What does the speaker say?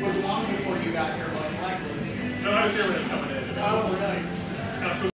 was long before you got here, most likely. No, I was here when it was coming in. Oh, really? Kind of